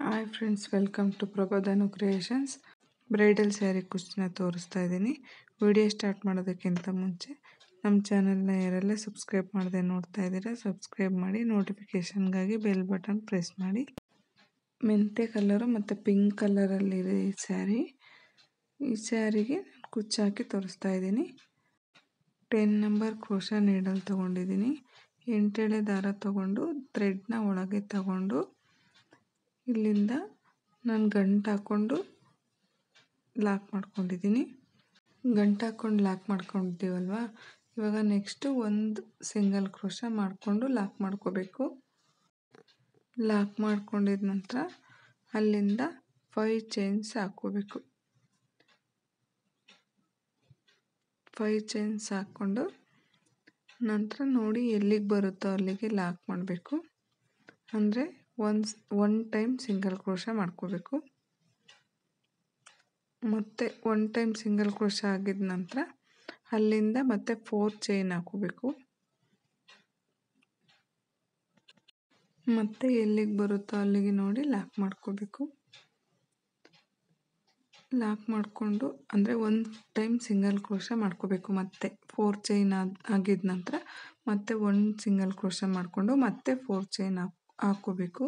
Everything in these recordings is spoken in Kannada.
Hi friends, welcome to Prabha Dhanu creations. Bridal sari ಕುಚ್ಚನ್ನ ತೋರಿಸ್ತಾ ಇದ್ದೀನಿ. ವಿಡಿಯೋ ಸ್ಟಾರ್ಟ್ ಮಾಡೋದಕ್ಕಿಂತ ಮುಂಚೆ ನಮ್ಮ ಚಾನಲ್ನ ಯಾರೆಲ್ಲ ಸಬ್ಸ್ಕ್ರೈಬ್ ಮಾಡದೆ ನೋಡ್ತಾ ಇದ್ದೀರಾ ಸಬ್ಸ್ಕ್ರೈಬ್ ಮಾಡಿ, ನೋಟಿಫಿಕೇಷನ್ಗಾಗಿ ಬೆಲ್ ಬಟನ್ ಪ್ರೆಸ್ ಮಾಡಿ. ಮೆಂತೆ ಕಲರು ಮತ್ತು ಪಿಂಕ್ ಕಲರಲ್ಲಿದೆ ಈ ಸ್ಯಾರಿ. ಈ ಸ್ಯಾರಿಗೆ ಕುಚ್ಚು ಹಾಕಿ ತೋರಿಸ್ತಾ ಇದ್ದೀನಿ. 10 ನಂಬರ್ ಕ್ರೋಶಾ ನೀಡಲ್ ತೊಗೊಂಡಿದ್ದೀನಿ. 8 ಎಳೆ ದಾರ ತೊಗೊಂಡು ಥ್ರೆಡ್ನ ಒಳಗೆ ತಗೊಂಡು ಇಲ್ಲಿಂದ ನಾನು ಗಂಟು ಹಾಕ್ಕೊಂಡು ಲಾಕ್ ಮಾಡ್ಕೊಂಡಿದ್ದೀನಿ. ಗಂಟು ಹಾಕ್ಕೊಂಡು ಲಾಕ್ ಮಾಡ್ಕೊಂಡಿದ್ದೀವಲ್ವ, ಇವಾಗ ನೆಕ್ಸ್ಟು ಒಂದು ಸಿಂಗಲ್ ಕ್ರೋಶಾ ಮಾಡಿಕೊಂಡು ಲಾಕ್ ಮಾಡ್ಕೋಬೇಕು. ಲಾಕ್ ಮಾಡ್ಕೊಂಡಿದ ನಂತರ ಅಲ್ಲಿಂದ 5 ಚೈನ್ಸ್ ಹಾಕ್ಕೋಬೇಕು. 5 ಚೈನ್ಸ್ ಹಾಕ್ಕೊಂಡು ನಂತರ ನೋಡಿ ಎಲ್ಲಿಗೆ ಬರುತ್ತೋ ಅಲ್ಲಿಗೆ ಲಾಕ್ ಮಾಡಬೇಕು. ಅಂದರೆ ಒನ್ ಟೈಮ್ ಸಿಂಗಲ್ ಕ್ರೋಶಾ ಮಾಡ್ಕೋಬೇಕು. ಮತ್ತು 1 ಟೈಮ್ ಸಿಂಗಲ್ ಕ್ರೋಶಾ ಆಗಿದ ನಂತರ ಅಲ್ಲಿಂದ ಮತ್ತೆ 4 ಚೈನ್ ಹಾಕೋಬೇಕು. ಮತ್ತು ಎಲ್ಲಿಗೆ ಬರುತ್ತೋ ಅಲ್ಲಿಗೆ ನೋಡಿ ಲಾಕ್ ಮಾಡ್ಕೋಬೇಕು. ಲಾಕ್ ಮಾಡಿಕೊಂಡು ಅಂದರೆ 1 ಟೈಮ್ ಸಿಂಗಲ್ ಕ್ರೋಶಾ ಮಾಡ್ಕೋಬೇಕು. ಮತ್ತೆ 4 ಚೈನ್ ಆಗಿದ ನಂತರ ಮತ್ತೆ 1 ಸಿಂಗಲ್ ಕ್ರೋಶಾ ಮಾಡಿಕೊಂಡು ಮತ್ತೆ 4 ಚೈನ್ ಹಾಕೋಬೇಕು.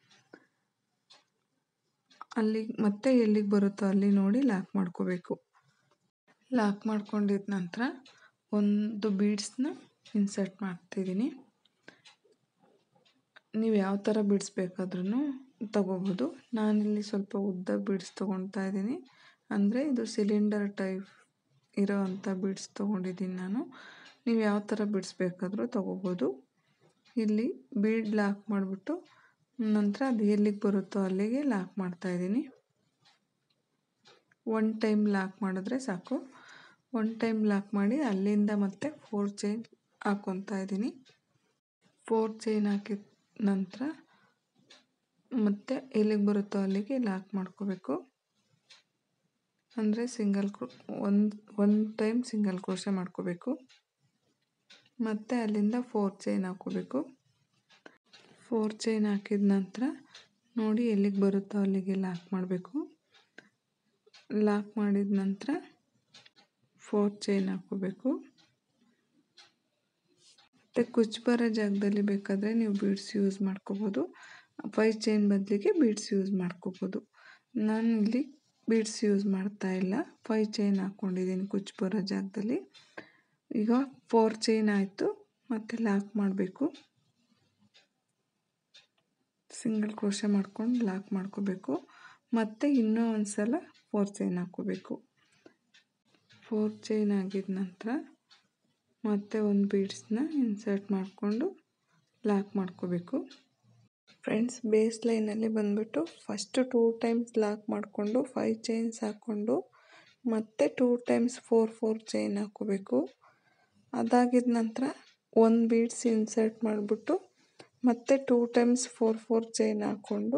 ಅಲ್ಲಿಗೆ ಮತ್ತೆ ಎಲ್ಲಿಗೆ ಬರುತ್ತೋ ಅಲ್ಲಿ ನೋಡಿ ಲಾಕ್ ಮಾಡ್ಕೋಬೇಕು. ಲಾಕ್ ಮಾಡ್ಕೊಂಡಿದ ನಂತರ ಒಂದು ಬೀಡ್ಸ್ನ ಇನ್ಸರ್ಟ್ ಮಾಡ್ತಿದ್ದೀನಿ. ನೀವು ಯಾವ ಥರ ಬೀಡ್ಸ್ ಬೇಕಾದ್ರೂ ತಗೋಬೋದು. ನಾನಿಲ್ಲಿ ಸ್ವಲ್ಪ ಉದ್ದ ಬೀಡ್ಸ್ ತೊಗೊಳ್ತಾ ಇದ್ದೀನಿ. ಅಂದರೆ ಇದು ಸಿಲಿಂಡರ್ ಟೈಪ್ ಇರೋ ಅಂಥ ಬೀಡ್ಸ್ ತೊಗೊಂಡಿದ್ದೀನಿ ನಾನು. ನೀವು ಯಾವ ಥರ ಬೀಡ್ಸ್ ಬೇಕಾದರೂ ತೊಗೋಬೋದು. ಇಲ್ಲಿ ಬೀಡ್ ಲಾಕ್ ಮಾಡಿಬಿಟ್ಟು ನಂತರ ಅದು ಎಲ್ಲಿಗೆ ಬರುತ್ತೋ ಅಲ್ಲಿಗೆ ಲಾಕ್ ಮಾಡ್ತಾಯಿದ್ದೀನಿ. 1 ಟೈಮ್ ಲಾಕ್ ಮಾಡಿದ್ರೆ ಸಾಕು. 1 ಟೈಮ್ ಲಾಕ್ ಮಾಡಿ ಅಲ್ಲಿಂದ ಮತ್ತೆ 4 ಚೈನ್ ಹಾಕ್ಕೊತಾ ಇದ್ದೀನಿ. 4 ಚೈನ್ ಹಾಕಿದ ನಂತರ ಮತ್ತೆ ಎಲ್ಲಿಗೆ ಬರುತ್ತೋ ಅಲ್ಲಿಗೆ ಲಾಕ್ ಮಾಡ್ಕೋಬೇಕು. ಅಂದರೆ ಒಂದು ಟೈಮ್ ಸಿಂಗಲ್ ಕ್ರೋಶಾ ಮಾಡ್ಕೋಬೇಕು. ಮತ್ತು ಅಲ್ಲಿಂದ 4 ಚೈನ್ ಹಾಕ್ಕೋಬೇಕು. 4 ಚೈನ್ ಹಾಕಿದ ನಂತರ ನೋಡಿ ಎಲ್ಲಿಗೆ ಬರುತ್ತೋ ಅಲ್ಲಿಗೆ ಲಾಕ್ ಮಾಡಬೇಕು. ಲಾಕ್ ಮಾಡಿದ ನಂತರ 4 ಚೈನ್ ಹಾಕ್ಕೋಬೇಕು. ಮತ್ತು ಕುಚ್ಚು ಬರೋ ಜಾಗದಲ್ಲಿ ಬೇಕಾದರೆ ನೀವು ಬೀಡ್ಸ್ ಯೂಸ್ ಮಾಡ್ಕೋಬೋದು. 5 ಚೈನ್ ಬದಲಿಗೆ ಬೀಡ್ಸ್ ಯೂಸ್ ಮಾಡ್ಕೋಬೋದು. ನಾನು ಇಲ್ಲಿ ಬೀಡ್ಸ್ ಯೂಸ್ ಮಾಡ್ತಾ ಇಲ್ಲ, 5 ಚೈನ್ ಹಾಕ್ಕೊಂಡಿದ್ದೀನಿ ಕುಚ್ಚು ಬರೋ ಜಾಗದಲ್ಲಿ. ಈಗ 4 ಚೈನ್ ಆಯಿತು. ಮತ್ತು ಲಾಕ್ ಮಾಡಬೇಕು. ಸಿಂಗಲ್ ಕ್ರೋಶಾ ಮಾಡ್ಕೊಂಡು ಲಾಕ್ ಮಾಡ್ಕೋಬೇಕು. ಮತ್ತು ಇನ್ನೂ ಒಂದು ಸಲ 4 ಚೈನ್ ಹಾಕ್ಕೋಬೇಕು. 4 ಚೈನ್ ಆಗಿದ ನಂತರ ಮತ್ತೆ ಒಂದು ಬೀಡ್ಸ್ನ ಇನ್ಸರ್ಟ್ ಮಾಡಿಕೊಂಡು ಲಾಕ್ ಮಾಡ್ಕೋಬೇಕು. ಫ್ರೆಂಡ್ಸ್, ಬೇಸ್ ಲೈನಲ್ಲಿ ಬಂದುಬಿಟ್ಟು ಫಸ್ಟು 2 ಟೈಮ್ಸ್ ಲಾಕ್ ಮಾಡಿಕೊಂಡು 5 ಚೈನ್ಸ್ ಹಾಕ್ಕೊಂಡು ಮತ್ತೆ 2 ಟೈಮ್ಸ್ 4 ಚೈನ್ ಹಾಕ್ಕೋಬೇಕು. ಅದಾಗಿದ ನಂತರ ಒಂದು ಬೀಡ್ಸ್ ಇನ್ಸರ್ಟ್ ಮಾಡಿಬಿಟ್ಟು ಮತ್ತೆ 2 ಟೈಮ್ಸ್ 4 ಚೈನ್ ಹಾಕ್ಕೊಂಡು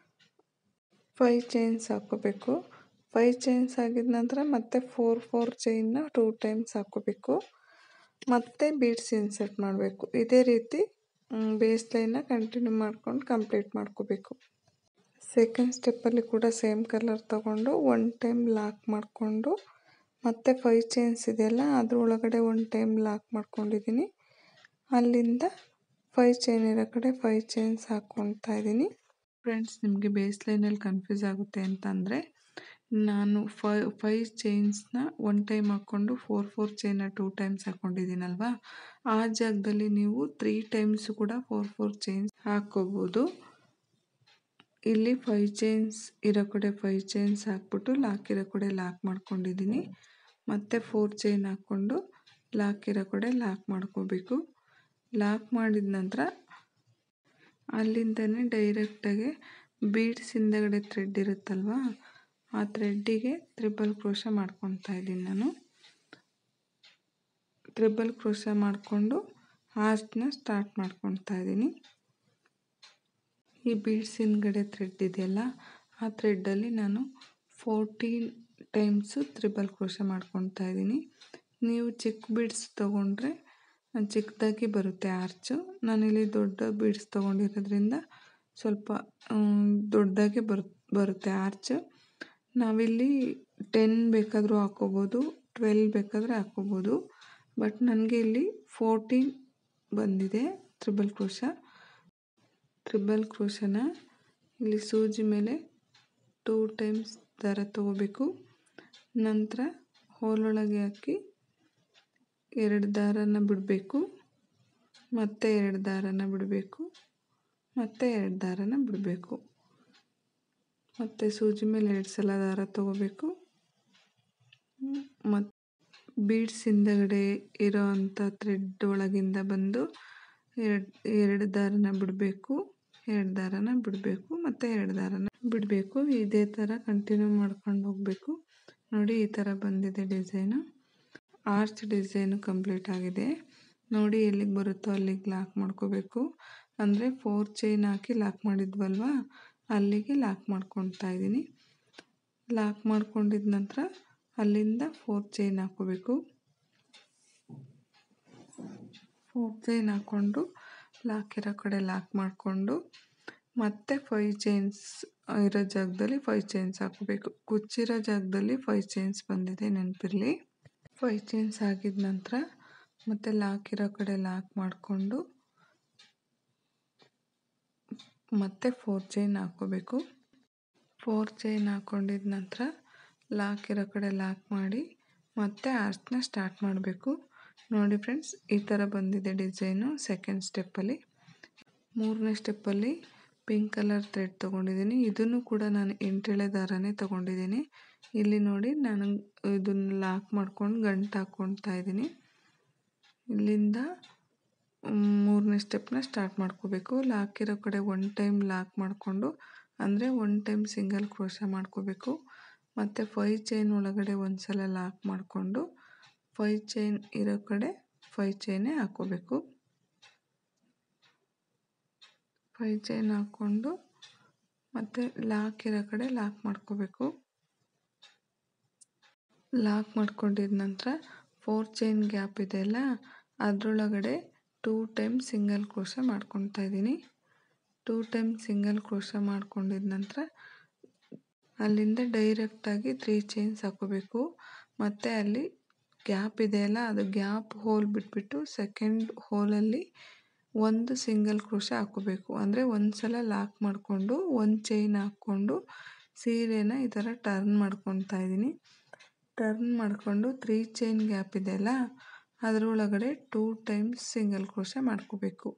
5 ಚೈನ್ಸ್ ಹಾಕ್ಕೋಬೇಕು. 5 ಚೈನ್ಸ್ ಆಗಿದ ನಂತರ ಮತ್ತೆ 4 ಚೈನ್ನ 2 ಟೈಮ್ಸ್ ಹಾಕ್ಕೋಬೇಕು. ಮತ್ತೆ ಬೀಡ್ಸ್ ಇನ್ಸರ್ಟ್ ಮಾಡಬೇಕು. ಇದೇ ರೀತಿ ಬೇಸ್ ಲೈನ್ನ ಕಂಟಿನ್ಯೂ ಮಾಡ್ಕೊಂಡು ಕಂಪ್ಲೀಟ್ ಮಾಡ್ಕೋಬೇಕು. ಸೆಕೆಂಡ್ ಸ್ಟೆಪ್ಪಲ್ಲಿ ಕೂಡ ಸೇಮ್ ಕಲರ್ ತೊಗೊಂಡು 1 ಟೈಮ್ ಲಾಕ್ ಮಾಡಿಕೊಂಡು ಮತ್ತೆ 5 ಚೈನ್ಸ್ ಇದೆಯಲ್ಲ ಅದರೊಳಗಡೆ 1 ಟೈಮ್ ಲಾಕ್ ಮಾಡ್ಕೊಂಡಿದ್ದೀನಿ. ಅಲ್ಲಿಂದ 5 ಚೈನ್ ಇರೋ ಕಡೆ 5 ಚೈನ್ಸ್ ಹಾಕ್ಕೊತಾ ಇದ್ದೀನಿ. ಫ್ರೆಂಡ್ಸ್, ನಿಮಗೆ ಬೇಸ್ ಲೈನಲ್ಲಿ ಕನ್ಫ್ಯೂಸ್ ಆಗುತ್ತೆ ಅಂತಂದರೆ ನಾನು 5 ಚೈನ್ಸ್ನ 1 ಟೈಮ್ ಹಾಕ್ಕೊಂಡು 4 ಚೈನ್ನ 2 ಟೈಮ್ಸ್ ಹಾಕ್ಕೊಂಡಿದ್ದೀನಲ್ವ, ಆ ಜಾಗದಲ್ಲಿ ನೀವು 3 ಟೈಮ್ಸು ಕೂಡ 4 ಚೈನ್ಸ್ ಹಾಕ್ಕೋಬೋದು. ಇಲ್ಲಿ 5 ಚೈನ್ಸ್ ಇರೋ ಕಡೆ 5 ಚೈನ್ಸ್ ಹಾಕ್ಬಿಟ್ಟು ಲಾಕ್ ಇರೋ ಕಡೆ ಲಾಕ್ ಮಾಡ್ಕೊಂಡಿದ್ದೀನಿ. ಮತ್ತು 4 ಚೈನ್ ಹಾಕ್ಕೊಂಡು ಲಾಕ್ ಇರೋ ಕಡೆ ಲಾಕ್ ಮಾಡ್ಕೋಬೇಕು. ಲಾಕ್ ಮಾಡಿದ ನಂತರ ಅಲ್ಲಿಂದನೇ ಡೈರೆಕ್ಟಾಗಿ ಬೀಡ್ಸ್ ಹಿಂದಗಡೆ ಥ್ರೆಡ್ ಇರುತ್ತಲ್ವ, ಆ ಥ್ರೆಡ್ಡಿಗೆ ತ್ರಿಬಲ್ ಕ್ರೋಶಾ ಮಾಡ್ಕೊತಾ ಇದ್ದೀನಿ ನಾನು. ತ್ರಿಬಲ್ ಕ್ರೋಶಾ ಮಾಡಿಕೊಂಡು ಆರ್ಚ್ನ ಸ್ಟಾರ್ಟ್ ಮಾಡ್ಕೊತಾ ಇದ್ದೀನಿ. ಈ ಬೀಡ್ಸ್ ಹಿಂದ್ಗಡೆ ಥ್ರೆಡ್ ಇದೆಯಲ್ಲ, ಆ ಥ್ರೆಡ್ಡಲ್ಲಿ ನಾನು 14 ಟೈಮ್ಸು ತ್ರಿಬಲ್ ಕ್ರೋಶಾ ಮಾಡ್ಕೊತಾ ಇದ್ದೀನಿ. ನೀವು ಚಿಕ್ಕ ಬೀಡ್ಸ್ ತೊಗೊಂಡ್ರೆ ಚಿಕ್ಕದಾಗಿ ಬರುತ್ತೆ ಆರ್ಚು. ನಾನಿಲ್ಲಿ ದೊಡ್ಡ ಬೀಡ್ಸ್ ತೊಗೊಂಡಿರೋದ್ರಿಂದ ಸ್ವಲ್ಪ ದೊಡ್ಡದಾಗೆ ಬರುತ್ತೆ ಆರ್ಚ್. ನಾವಿಲ್ಲಿ 10 ಬೇಕಾದರೂ ಹಾಕ್ಕೋಬೋದು, 12 ಬೇಕಾದರೆ ಹಾಕ್ಕೋಬೋದು. ಬಟ್ ನನಗೆ ಇಲ್ಲಿ 14 ಬಂದಿದೆ ತ್ರಿಬಲ್ ಕ್ರೋಶನ ಇಲ್ಲಿ ಸೂಜಿ ಮೇಲೆ 2 ಟೈಮ್ಸ್ ದಾರ ತಗೋಬೇಕು. ನಂತರ ಹೋಲೊಳಗೆ ಹಾಕಿ 2 ದಾರನ ಬಿಡಬೇಕು, ಮತ್ತೆ 2 ದಾರನ ಬಿಡಬೇಕು, ಮತ್ತೆ 2 ದಾರನ ಬಿಡಬೇಕು. ಮತ್ತು ಸೂಜಿ ಮೇಲೆ 2 ಸಲ ದಾರ ತಗೋಬೇಕು. ಮತ್ತು ಬೀಡ್ಸ್ ಹಿಂದಗಡೆ ಇರೋ ಅಂಥ ಥ್ರೆಡ್ ಒಳಗಿಂದ ಬಂದು 2 ದಾರನ ಬಿಡಬೇಕು, 2 ದಾರನ ಬಿಡಬೇಕು, ಮತ್ತು 2 ದಾರನ ಬಿಡಬೇಕು. ಇದೇ ಥರ ಕಂಟಿನ್ಯೂ ಮಾಡ್ಕೊಂಡು ಹೋಗಬೇಕು. ನೋಡಿ, ಈ ಥರ ಬಂದಿದೆ ಡಿಸೈನು. ಆರ್ಚ್ ಡಿಸೈನು ಕಂಪ್ಲೀಟ್ ಆಗಿದೆ. ನೋಡಿ, ಎಲ್ಲಿಗೆ ಬರುತ್ತೋ ಅಲ್ಲಿಗೆ ಲಾಕ್ ಮಾಡ್ಕೋಬೇಕು. ಅಂದರೆ 4 ಚೈನ್ ಹಾಕಿ ಲಾಕ್ ಮಾಡಿದ್ವಲ್ವ, ಅಲ್ಲಿಗೆ ಲಾಕ್ ಮಾಡ್ಕೊತಾ ಇದ್ದೀನಿ. ಲಾಕ್ ಮಾಡ್ಕೊಂಡಿದ ನಂತರ ಅಲ್ಲಿಂದ 4 ಚೈನ್ ಹಾಕ್ಕೋಬೇಕು. 4 ಚೈನ್ ಹಾಕ್ಕೊಂಡು ಲಾಕ್ ಇರೋ ಕಡೆ ಲಾಕ್ ಮಾಡಿಕೊಂಡು ಮತ್ತೆ 5 ಚೈನ್ಸ್ ಇರೋ ಜಾಗದಲ್ಲಿ 5 ಚೈನ್ಸ್ ಹಾಕೋಬೇಕು. ಕುಚ್ಚಿರೋ ಜಾಗದಲ್ಲಿ 5 ಚೈನ್ಸ್ ಬಂದಿದೆ, ನೆನಪಿರಲಿ. 5 ಚೈನ್ಸ್ ಆಗಿದ ನಂತರ ಮತ್ತೆ ಲಾಕ್ ಇರೋ ಕಡೆ ಲಾಕ್ ಮಾಡಿಕೊಂಡು ಮತ್ತೆ 4 ಚೈನ್ ಹಾಕ್ಕೋಬೇಕು. 4 ಚೈನ್ ಹಾಕ್ಕೊಂಡಿದ ನಂತರ ಲಾಕ್ ಇರೋ ಕಡೆ ಲಾಕ್ ಮಾಡಿ ಮತ್ತೆ ಆರ್ಚ್ನ ಸ್ಟಾರ್ಟ್ ಮಾಡಬೇಕು. ನೋಡಿ ಫ್ರೆಂಡ್ಸ್, ಈ ಥರ ಬಂದಿದೆ ಡಿಸೈನು ಸೆಕೆಂಡ್ ಸ್ಟೆಪ್ಪಲ್ಲಿ. 3ನೇ ಸ್ಟೆಪ್ಪಲ್ಲಿ ಪಿಂಕ್ ಕಲರ್ ಥ್ರೆಡ್ ತೊಗೊಂಡಿದ್ದೀನಿ. ಇದನ್ನು ಕೂಡ ನಾನು 8 ಎಳೆ ದಾರನೇ ತೊಗೊಂಡಿದ್ದೀನಿ. ಇಲ್ಲಿ ನೋಡಿ, ನಾನು ಇದನ್ನು ಲಾಕ್ ಮಾಡ್ಕೊಂಡು ಗಂಟು ಹಾಕ್ಕೊತಾ ಇದ್ದೀನಿ. ಇಲ್ಲಿಂದ 3ನೇ ಸ್ಟೆಪ್ನ ಸ್ಟಾರ್ಟ್ ಮಾಡ್ಕೋಬೇಕು. ಲಾಕ್ ಇರೋ ಕಡೆ 1 ಟೈಮ್ ಲಾಕ್ ಮಾಡಿಕೊಂಡು, ಅಂದರೆ 1 ಟೈಮ್ ಸಿಂಗಲ್ ಕ್ರೋಶ ಮಾಡ್ಕೋಬೇಕು. ಮತ್ತು 5 ಚೈನ್ ಒಳಗಡೆ ಒಂದು ಸಲ ಲಾಕ್ ಮಾಡಿಕೊಂಡು 5 ಚೈನ್ ಇರೋ ಕಡೆ 5 ಚೈನೇ ಹಾಕ್ಕೋಬೇಕು. 5 ಚೈನ್ ಹಾಕ್ಕೊಂಡು ಮತ್ತು ಲಾಕ್ ಇರೋ ಕಡೆ ಲಾಕ್ ಮಾಡ್ಕೋಬೇಕು. ಲಾಕ್ ಮಾಡ್ಕೊಂಡಿದ ನಂತರ 4 ಚೈನ್ ಗ್ಯಾಪ್ ಇದೆಯಲ್ಲ, ಅದರೊಳಗಡೆ 2 ಟೈಮ್ ಸಿಂಗಲ್ ಕ್ರೋಶ ಮಾಡ್ಕೊತಾ ಇದ್ದೀನಿ. 2 ಟೈಮ್ ಸಿಂಗಲ್ ಕ್ರೋಶ ಮಾಡ್ಕೊಂಡಿದ ನಂತರ ಅಲ್ಲಿಂದ ಡೈರೆಕ್ಟಾಗಿ 3 ಚೈನ್ಸ್ ಹಾಕೋಬೇಕು. ಮತ್ತು ಅಲ್ಲಿ ಗ್ಯಾಪ್ ಇದೆಯಲ್ಲ, ಅದು ಗ್ಯಾಪ್ ಹೋಲ್ ಬಿಟ್ಬಿಟ್ಟು ಸೆಕೆಂಡ್ ಹೋಲಲ್ಲಿ 1 ಸಿಂಗಲ್ ಕ್ರೋಶ ಹಾಕೋಬೇಕು. ಅಂದರೆ ಒಂದು ಸಲ ಲಾಕ್ ಮಾಡಿಕೊಂಡು 1 ಚೈನ್ ಹಾಕ್ಕೊಂಡು ಸೀರೆನ ಈ ಥರ ಟರ್ನ್ ಮಾಡ್ಕೊತಾ ಇದ್ದೀನಿ. ಟರ್ನ್ ಮಾಡಿಕೊಂಡು 3 ಚೈನ್ ಗ್ಯಾಪ್ ಇದೆಯಲ್ಲ, ಅದರೊಳಗಡೆ 2 ಟೈಮ್ಸ್ ಸಿಂಗಲ್ ಕ್ರೋಶ ಮಾಡ್ಕೋಬೇಕು.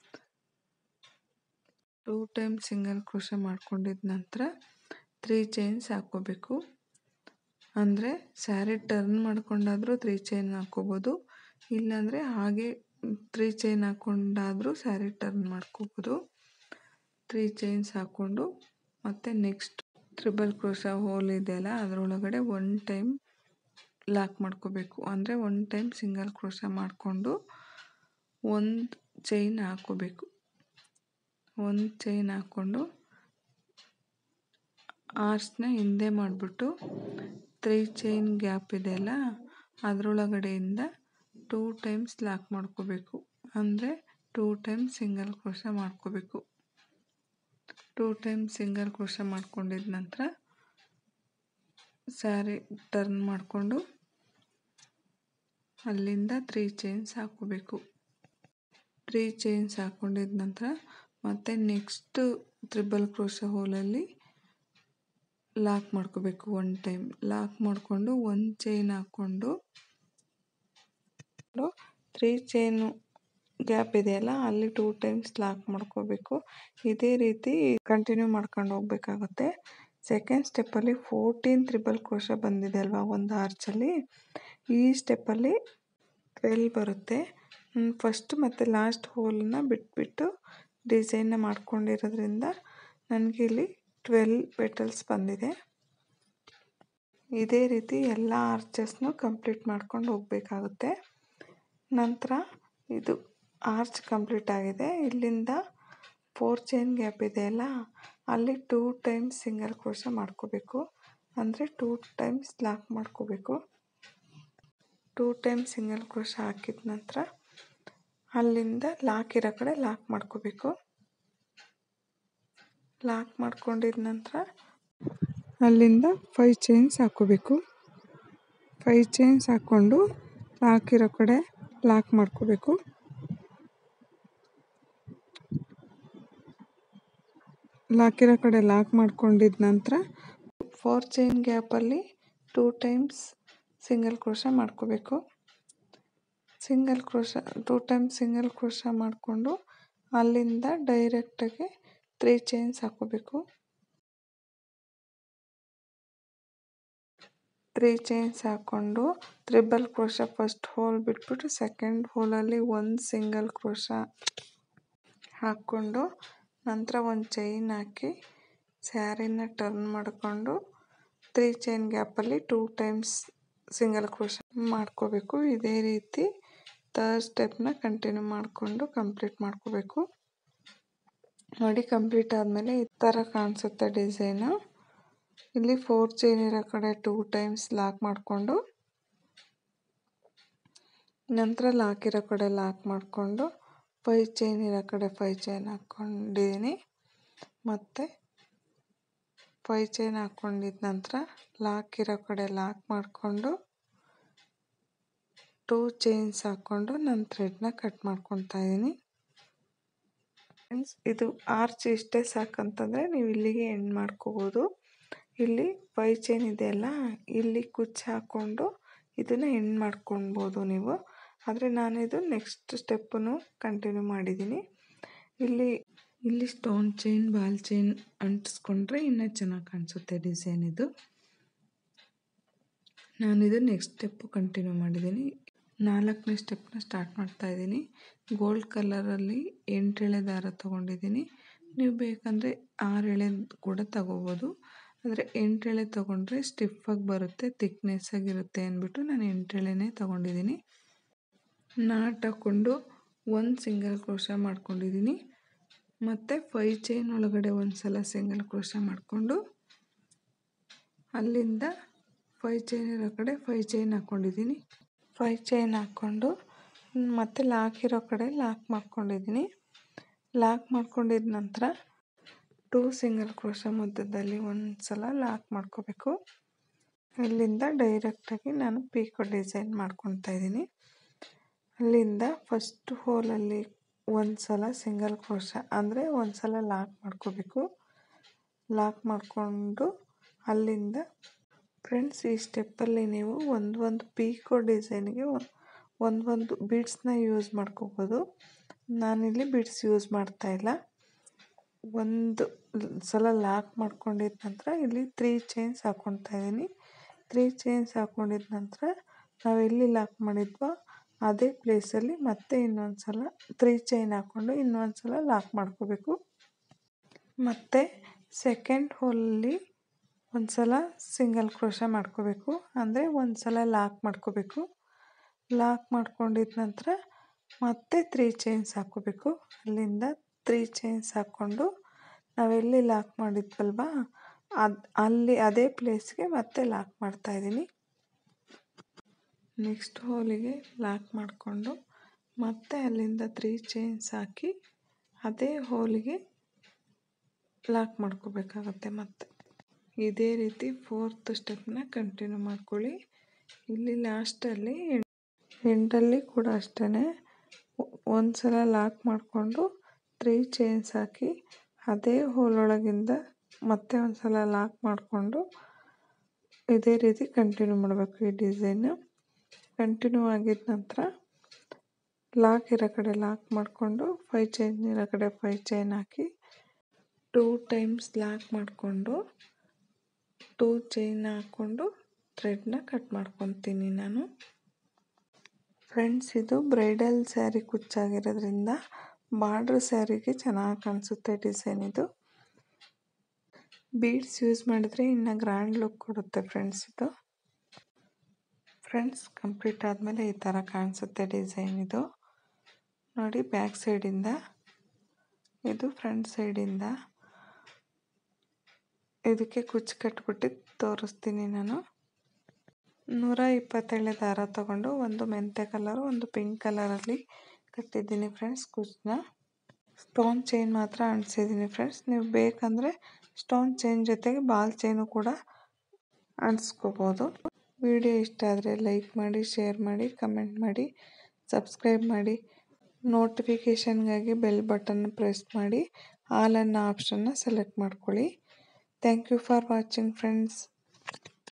2 ಟೈಮ್ ಸಿಂಗಲ್ ಕ್ರೋಶ ಮಾಡ್ಕೊಂಡಿದ ನಂತರ 3 ಚೈನ್ಸ್ ಹಾಕ್ಕೋಬೇಕು. ಅಂದರೆ ಸ್ಯಾರಿ ಟರ್ನ್ ಮಾಡ್ಕೊಂಡಾದರೂ 3 ಚೈನ್ ಹಾಕ್ಕೋಬೋದು, ಇಲ್ಲಾಂದರೆ ಹಾಗೆ 3 ಚೈನ್ ಹಾಕ್ಕೊಂಡಾದರೂ ಸ್ಯಾರಿ ಟರ್ನ್ ಮಾಡ್ಕೋಬೋದು. 3 ಚೈನ್ಸ್ ಹಾಕ್ಕೊಂಡು ಮತ್ತು ನೆಕ್ಸ್ಟ್ ತ್ರಿಬಲ್ ಕ್ರೋಶ ಹೋಲ್ ಇದೆಯಲ್ಲ, ಅದರೊಳಗಡೆ 1 ಟೈಮ್ ಲಾಕ್ ಮಾಡ್ಕೋಬೇಕು. ಅಂದರೆ 1 ಟೈಮ್ ಸಿಂಗಲ್ ಕ್ರೋಶ ಮಾಡಿಕೊಂಡು 1 ಚೈನ್ ಹಾಕ್ಕೋಬೇಕು. 1 ಚೈನ್ ಹಾಕ್ಕೊಂಡು ಆರ್ಚ್ನ ಹಿಂದೆ ಮಾಡಿಬಿಟ್ಟು 3 ಚೈನ್ ಗ್ಯಾಪ್ ಇದೆಯಲ್ಲ, ಅದರೊಳಗಡೆಯಿಂದ 2 ಟೈಮ್ಸ್ ಲಾಕ್ ಮಾಡ್ಕೋಬೇಕು. ಅಂದರೆ 2 ಟೈಮ್ ಸಿಂಗಲ್ ಕ್ರೋಶ ಮಾಡ್ಕೋಬೇಕು. 2 ಟೈಮ್ ಸಿಂಗಲ್ ಕ್ರೋಶ ಮಾಡ್ಕೊಂಡಿದ ನಂತರ ಸ್ಯಾರಿ ಟರ್ನ್ ಮಾಡಿಕೊಂಡು ಅಲ್ಲಿಂದ 3 ಚೈನ್ಸ್ ಹಾಕ್ಕೋಬೇಕು. 3 ಚೈನ್ಸ್ ಹಾಕ್ಕೊಂಡಿದ ನಂತರ ಮತ್ತೆ ನೆಕ್ಸ್ಟ್ ತ್ರಿಬಲ್ ಕ್ರೋಶ ಹೋಲಲ್ಲಿ ಲಾಕ್ ಮಾಡ್ಕೋಬೇಕು. 1 ಟೈಮ್ ಲಾಕ್ ಮಾಡಿಕೊಂಡು 1 ಚೈನ್ ಹಾಕ್ಕೊಂಡು 3 ಚೈನು ಗ್ಯಾಪ್ ಇದೆಯಲ್ಲ, ಅಲ್ಲಿ 2 ಟೈಮ್ಸ್ ಲಾಕ್ ಮಾಡ್ಕೋಬೇಕು. ಇದೇ ರೀತಿ ಕಂಟಿನ್ಯೂ ಮಾಡ್ಕೊಂಡು ಹೋಗಬೇಕಾಗುತ್ತೆ. ಸೆಕೆಂಡ್ ಸ್ಟೆಪ್ಪಲ್ಲಿ 14 ತ್ರಿಬಲ್ ಕ್ರೋಶ ಬಂದಿದೆ ಅಲ್ವಾ ಒಂದು ಆರ್ಚಲ್ಲಿ, ಈ ಸ್ಟೆಪ್ಪಲ್ಲಿ 12 ಬರುತ್ತೆ. ಫಸ್ಟ್ ಮತ್ತು ಲಾಸ್ಟ್ ಹೋಲನ್ನ ಬಿಟ್ಬಿಟ್ಟು ಡಿಸೈನ್ನ ಮಾಡ್ಕೊಂಡಿರೋದ್ರಿಂದ ನನಗೆ ಇಲ್ಲಿ 12 ಪೆಟಲ್ಸ್ ಬಂದಿದೆ. ಇದೇ ರೀತಿ ಎಲ್ಲ ಆರ್ಚಸ್ನು ಕಂಪ್ಲೀಟ್ ಮಾಡ್ಕೊಂಡು ಹೋಗಬೇಕಾಗುತ್ತೆ. ನಂತರ ಇದು ಆರ್ಚ್ ಕಂಪ್ಲೀಟ್ ಆಗಿದೆ. ಇಲ್ಲಿಂದ 4 ಚೈನ್ ಗ್ಯಾಪ್ ಇದೆಯಲ್ಲ, ಅಲ್ಲಿ 2 ಟೈಮ್ಸ್ ಸಿಂಗಲ್ ಕ್ರೋಶ ಮಾಡ್ಕೋಬೇಕು. ಅಂದರೆ 2 ಟೈಮ್ಸ್ ಲಾಕ್ ಮಾಡ್ಕೋಬೇಕು. 2 ಟೈಮ್ ಸಿಂಗಲ್ ಕ್ರೋಶ ಹಾಕಿದ ನಂತರ ಅಲ್ಲಿಂದ ಲಾಕ್ ಇರೋ ಕಡೆ ಲಾಕ್ ಮಾಡ್ಕೋಬೇಕು. ಲಾಕ್ ಮಾಡ್ಕೊಂಡಿದ ನಂತರ ಅಲ್ಲಿಂದ 5 ಚೈನ್ಸ್ ಹಾಕ್ಕೋಬೇಕು. 5 ಚೈನ್ಸ್ ಹಾಕ್ಕೊಂಡು ಹಾಕಿರೋ ಕಡೆ ಲಾಕ್ ಮಾಡ್ಕೋಬೇಕು. ಲಾಕಿರೋ ಕಡೆ ಲಾಕ್ ಮಾಡ್ಕೊಂಡಿದ ನಂತರ 4 ಚೈನ್ ಗ್ಯಾಪಲ್ಲಿ 2 ಟೈಮ್ಸ್ ಸಿಂಗಲ್ ಕ್ರೋಶ ಮಾಡ್ಕೋಬೇಕು. 2 ಟೈಮ್ಸ್ ಸಿಂಗಲ್ ಕ್ರೋಶ ಮಾಡಿಕೊಂಡು ಅಲ್ಲಿಂದ ಡೈರೆಕ್ಟಾಗಿ 3 ಚೈನ್ಸ್ ಹಾಕ್ಕೋಬೇಕು. 3 ಚೈನ್ಸ್ ಹಾಕ್ಕೊಂಡು ತ್ರಿಬಲ್ ಕ್ರೋಶ ಫಸ್ಟ್ ಹೋಲ್ ಬಿಟ್ಬಿಟ್ಟು ಸೆಕೆಂಡ್ ಹೋಲಲ್ಲಿ ಒಂದು ಸಿಂಗಲ್ ಕ್ರೋಶ ಹಾಕ್ಕೊಂಡು ನಂತರ ಒಂದು ಚೈನ್ ಹಾಕಿ ಸ್ಯಾರಿನ ಟರ್ನ್ ಮಾಡಿಕೊಂಡು 3 ಚೈನ್ ಗ್ಯಾಪಲ್ಲಿ 2 ಟೈಮ್ಸ್ ಸಿಂಗಲ್ ಕ್ರೋಶ ಮಾಡ್ಕೋಬೇಕು. ಇದೇ ರೀತಿ ಥರ್ಡ್ ಸ್ಟೆಪ್ನ ಕಂಟಿನ್ಯೂ ಮಾಡಿಕೊಂಡು ಕಂಪ್ಲೀಟ್ ಮಾಡ್ಕೋಬೇಕು. ನೋಡಿ, ಕಂಪ್ಲೀಟ್ ಆದಮೇಲೆ ಈ ಥರ ಕಾಣಿಸುತ್ತೆ ಡಿಸೈನು. ಇಲ್ಲಿ 4 ಚೈನ್ ಇರೋ ಕಡೆ 2 ಟೈಮ್ಸ್ ಲಾಕ್ ಮಾಡಿಕೊಂಡು ನಂತರ ಲಾಕ್ ಇರೋ ಕಡೆ ಲಾಕ್ ಮಾಡಿಕೊಂಡು 5 ಚೈನ್ ಇರೋ ಕಡೆ 5 ಚೈನ್ ಹಾಕ್ಕೊಂಡಿದ್ದೀನಿ. ಮತ್ತು 5 ಚೈನ್ ಹಾಕ್ಕೊಂಡಿದ್ದ ನಂತರ ಲಾಕ್ ಇರೋ ಕಡೆ ಲಾಕ್ ಮಾಡಿಕೊಂಡು 2 ಚೈನ್ಸ್ ಹಾಕ್ಕೊಂಡು ನಾನು ಥ್ರೆಡ್ನ ಕಟ್ ಮಾಡ್ಕೊತಾ ಇದ್ದೀನಿ. ಫ್ರೆಂಡ್ಸ್, ಇದು ಆರ್ಚ್ ಇಷ್ಟೇ ಸಾಕಂತಂದರೆ ನೀವು ಇಲ್ಲಿಗೆ ಎಂಡ್ ಮಾಡ್ಕೋಬೋದು. ಇಲ್ಲಿ 5 ಚೈನ್ ಇದೆಯಲ್ಲ, ಇಲ್ಲಿ ಕುಚ್ಚು ಹಾಕ್ಕೊಂಡು ಇದನ್ನು ಎಂಡ್ ಮಾಡ್ಕೊಳ್ಬೋದು ನೀವು. ಆದರೆ ನಾನಿದು ನೆಕ್ಸ್ಟ್ ಸ್ಟೆಪ್ಪನ್ನು ಕಂಟಿನ್ಯೂ ಮಾಡಿದ್ದೀನಿ. ಇಲ್ಲಿ ಸ್ಟೋನ್ ಚೈನ್, ಬಾಲ್ ಚೈನ್ ಅಂಟಿಸ್ಕೊಂಡ್ರೆ ಇನ್ನೂ ಚೆನ್ನಾಗಿ ಕಾಣಿಸುತ್ತೆ ಡಿಸೈನ್ ಇದು. ನಾನಿದು ನೆಕ್ಸ್ಟ್ ಸ್ಟೆಪ್ಪು ಕಂಟಿನ್ಯೂ ಮಾಡಿದ್ದೀನಿ. 4ನೇ ಸ್ಟೆಪ್ನ ಸ್ಟಾರ್ಟ್ ಮಾಡ್ತಾ ಇದ್ದೀನಿ. ಗೋಲ್ಡ್ ಕಲರಲ್ಲಿ 8 ಎಳೆ ದಾರ ತೊಗೊಂಡಿದ್ದೀನಿ. ನೀವು ಬೇಕಂದರೆ 6 ಎಳೆ ಕೂಡ ತಗೋಬೋದು. ಆದರೆ 8 ಎಳೆ ತೊಗೊಂಡ್ರೆ ಸ್ಟಿಫಾಗಿ ಬರುತ್ತೆ, ಥಿಕ್ನೆಸ್ ಆಗಿರುತ್ತೆ ಅಂದ್ಬಿಟ್ಟು ನಾನು 8 ಎಳೆನೇ ತೊಗೊಂಡಿದ್ದೀನಿ. ನಾಟ್ ಹಾಕ್ಕೊಂಡು ಒಂದು ಸಿಂಗಲ್ ಕ್ರೋಶ ಮಾಡ್ಕೊಂಡಿದ್ದೀನಿ. ಮತ್ತು 5 ಚೈನ್ ಒಳಗಡೆ ಒಂದು ಸಲ ಸಿಂಗಲ್ ಕ್ರೋಶ ಮಾಡಿಕೊಂಡು ಅಲ್ಲಿಂದ 5 ಚೈನ್ ಇರೋ ಕಡೆ 5 ಚೈನ್ ಹಾಕ್ಕೊಂಡಿದ್ದೀನಿ. 5 ಚೈನ್ ಹಾಕ್ಕೊಂಡು ಮತ್ತು ಲಾಕ್ ಇರೋ ಕಡೆ ಲಾಕ್ ಮಾಡ್ಕೊಂಡಿದ್ದೀನಿ. ಲಾಕ್ ಮಾಡ್ಕೊಂಡಿದ ನಂತರ 2 ಸಿಂಗಲ್ ಕ್ರೋಶ ಮಧ್ಯದಲ್ಲಿ ಒಂದು ಸಲ ಲಾಕ್ ಮಾಡ್ಕೋಬೇಕು. ಇಲ್ಲಿಂದ ಡೈರೆಕ್ಟಾಗಿ ನಾನು ಪೀಕೋ ಡಿಸೈನ್ ಮಾಡ್ಕೊತಾ ಇದ್ದೀನಿ. ಅಲ್ಲಿಂದ ಫಸ್ಟ್ ಹೋಲಲ್ಲಿ ಒಂದು ಸಲ ಸಿಂಗಲ್ ಕ್ರೋಶ ಅಂದರೆ ಒಂದು ಸಲ ಲಾಕ್ ಮಾಡ್ಕೋಬೇಕು. ಲಾಕ್ ಮಾಡಿಕೊಂಡು ಅಲ್ಲಿಂದ ಫ್ರೆಂಡ್ಸ್, ಈ ಸ್ಟೆಪ್ಪಲ್ಲಿ ನೀವು ಒಂದು ಪೀಕೋ ಡಿಸೈನ್ಗೆ ಒಂದು ಬೀಡ್ಸ್ನ ಯೂಸ್ ಮಾಡ್ಕೋಬೋದು. ನಾನಿಲ್ಲಿ ಬೀಡ್ಸ್ ಯೂಸ್ ಮಾಡ್ತಾಯಿಲ್ಲ. ಒಂದು ಸಲ ಲಾಕ್ ಮಾಡ್ಕೊಂಡಿದ್ದ ನಂತರ ಇಲ್ಲಿ 3 ಚೈನ್ಸ್ ಹಾಕ್ಕೊತಾ ಇದ್ದೀನಿ. 3 ಚೈನ್ಸ್ ಹಾಕ್ಕೊಂಡಿದ್ದ ನಂತರ ನಾವೆಲ್ಲಿ ಲಾಕ್ ಮಾಡಿದ್ವೋ ಅದೇ ಪ್ಲೇಸಲ್ಲಿ ಮತ್ತೆ ಇನ್ನೊಂದು ಸಲ 3 ಚೈನ್ ಹಾಕ್ಕೊಂಡು ಇನ್ನೊಂದು ಸಲ ಲಾಕ್ ಮಾಡ್ಕೋಬೇಕು. ಮತ್ತು ಸೆಕೆಂಡ್ ಹೋಲಲ್ಲಿ ಒಂದು ಸಲ ಸಿಂಗಲ್ ಕ್ರೋಶ ಮಾಡ್ಕೋಬೇಕು, ಅಂದರೆ ಒಂದು ಸಲ ಲಾಕ್ ಮಾಡ್ಕೋಬೇಕು. ಲಾಕ್ ಮಾಡ್ಕೊಂಡಿದ್ದ ನಂತರ ಮತ್ತೆ 3 ಚೈನ್ಸ್ ಹಾಕ್ಕೋಬೇಕು. ಅಲ್ಲಿಂದ 3 ಚೈನ್ಸ್ ಹಾಕ್ಕೊಂಡು ನಾವೆಲ್ಲಿ ಲಾಕ್ ಮಾಡಿದ್ವಲ್ವ ಅಲ್ಲಿ ಅದೇ ಪ್ಲೇಸ್ಗೆ ಮತ್ತೆ ಲಾಕ್ ಮಾಡ್ತಾಯಿದ್ದೀನಿ. ನೆಕ್ಸ್ಟ್ ಹೋಲಿಗೆ ಲಾಕ್ ಮಾಡಿಕೊಂಡು ಮತ್ತೆ ಅಲ್ಲಿಂದ 3 ಚೈನ್ಸ್ ಹಾಕಿ ಅದೇ ಹೋಲಿಗೆ ಲಾಕ್ ಮಾಡ್ಕೋಬೇಕಾಗತ್ತೆ. ಮತ್ತೆ ಇದೇ ರೀತಿ 4th ಸ್ಟೆಪ್ನ ಕಂಟಿನ್ಯೂ ಮಾಡ್ಕೊಳ್ಳಿ. ಇಲ್ಲಿ ಲಾಸ್ಟಲ್ಲಿ ಎಂಡಲ್ಲಿ ಕೂಡ ಅಷ್ಟೇ ಒಂದು ಸಲ ಲಾಕ್ ಮಾಡಿಕೊಂಡು 3 ಚೈನ್ಸ್ ಹಾಕಿ ಅದೇ ಹೋಲೊಳಗಿಂದ ಮತ್ತೆ ಒಂದು ಸಲ ಲಾಕ್ ಮಾಡಿಕೊಂಡು ಇದೇ ರೀತಿ ಕಂಟಿನ್ಯೂ ಮಾಡಬೇಕು. ಈ ಡಿಸೈನು ಕಂಟಿನ್ಯೂ ಆಗಿದ ನಂತರ ಲಾಕ್ ಇರೋ ಕಡೆ ಲಾಕ್ ಮಾಡಿಕೊಂಡು 5 ಚೈನ್ ಇರೋ ಕಡೆ 5 ಚೈನ್ ಹಾಕಿ 2 ಟೈಮ್ಸ್ ಲಾಕ್ ಮಾಡಿಕೊಂಡು 2 ಚೈನ್ ಹಾಕ್ಕೊಂಡು ಥ್ರೆಡ್ನ ಕಟ್ ಮಾಡ್ಕೊತೀನಿ ನಾನು. ಫ್ರೆಂಡ್ಸ್, ಇದು ಬ್ರೈಡಲ್ ಸ್ಯಾರಿ ಕುಚ್ಚಾಗಿರೋದ್ರಿಂದ ಬಾರ್ಡ್ರ್ ಸ್ಯಾರಿಗೆ ಚೆನ್ನಾಗಿ ಕಾಣಿಸುತ್ತೆ ಡಿಸೈನ್ ಇದು. ಬೀಡ್ಸ್ ಯೂಸ್ ಮಾಡಿದ್ರೆ ಇನ್ನು ಗ್ರ್ಯಾಂಡ್ ಲುಕ್ ಕೊಡುತ್ತೆ ಫ್ರೆಂಡ್ಸ್ ಇದು. ಫ್ರೆಂಡ್ಸ್, ಕಂಪ್ಲೀಟ್ ಆದಮೇಲೆ ಈ ಥರ ಕಾಣಿಸುತ್ತೆ ಡಿಸೈನ್ ಇದು. ನೋಡಿ, ಬ್ಯಾಕ್ ಸೈಡಿಂದ ಇದು ಫ್ರಂಟ್ ಸೈಡಿಂದ ಇದಕ್ಕೆ ಕುಚ್ಚು ಕಟ್ಬಿಟ್ಟು ತೋರಿಸ್ತೀನಿ ನಾನು. 120 ಎಳೆ ದಾರ ತೊಗೊಂಡು ಒಂದು ಮೆಂತೆ ಕಲರು ಒಂದು ಪಿಂಕ್ ಕಲರಲ್ಲಿ ಕಟ್ಟಿದ್ದೀನಿ ಫ್ರೆಂಡ್ಸ್ ಕುಚ್ಚನ್ನ. ಸ್ಟೋನ್ ಚೈನ್ ಮಾತ್ರ ಅಂಟಿಸಿದ್ದೀನಿ ಫ್ರೆಂಡ್ಸ್. ನೀವು ಬೇಕಂದರೆ ಸ್ಟೋನ್ ಚೈನ್ ಜೊತೆಗೆ ಬಾಲ್ ಚೈನು ಕೂಡ ಅಂಟಿಸ್ಕೋಬೋದು. ವಿಡಿಯೋ ಇಷ್ಟ ಆದರೆ ಲೈಕ್ ಮಾಡಿ, ಶೇರ್ ಮಾಡಿ, ಕಮೆಂಟ್ ಮಾಡಿ, ಸಬ್ಸ್ಕ್ರೈಬ್ ಮಾಡಿ. ನೋಟಿಫಿಕೇಷನ್ಗಾಗಿ ಬೆಲ್ ಬಟನ್ ಪ್ರೆಸ್ ಮಾಡಿ ಆಲ್ ಅನ್ನೋ ಆಪ್ಷನ್ನ ಸೆಲೆಕ್ಟ್ ಮಾಡ್ಕೊಳ್ಳಿ. Thank you for watching friends.